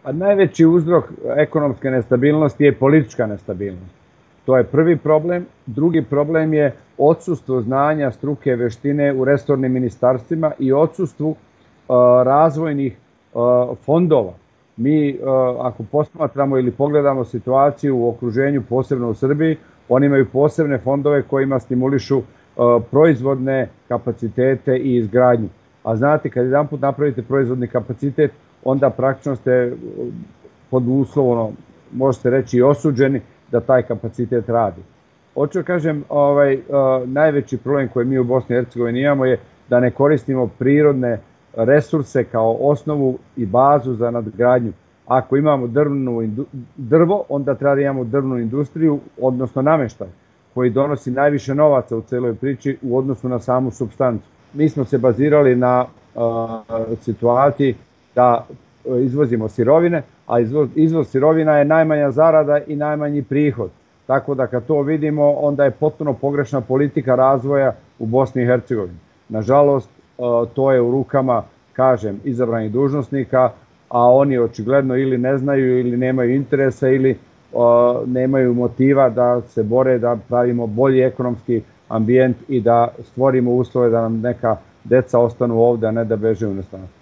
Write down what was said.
A najveći uzrok ekonomske nestabilnosti je politička nestabilnost. To je prvi problem. Drugi problem je odsustvo znanja, struke, veštine u resornim ministarstvima i odsustvu razvojnih fondova. Mi, ako posmatramo ili pogledamo situaciju u okruženju, posebno u Srbiji, oni imaju posebne fondove kojima stimulišu proizvodne kapacitete i izgradnju. A znate, kad jedan put napravite proizvodni kapacitet, onda praktično ste pod uslovom, možete reći, i osuđeni da taj kapacitet radi. Hoću da kažem, najveći problem koji mi u Bosni i Hercegovini imamo je da ne koristimo prirodne resurse kao osnovu i bazu za nadgradnju. Ako imamo drvo, onda treba da imamo drvnu industriju, odnosno nameštaj, koji donosi najviše novaca u celoj priči u odnosu na samu supstancu. Mi smo se bazirali na situaciji da izvozimo sirovine, a izvoz sirovina je najmanja zarada i najmanji prihod. Tako da kad to vidimo, onda je potpuno pogrešna politika razvoja u Bosni i Hercegovini. Nažalost, to je u rukama, kažem, izabranih dužnosnika, a oni očigledno ili ne znaju ili nemaju interesa ili nemaju motiva da se bore da pravimo bolji ekonomski ambijent i da stvorimo uslove da nam neka deca ostanu ovde, a ne da beže u inostranstvo.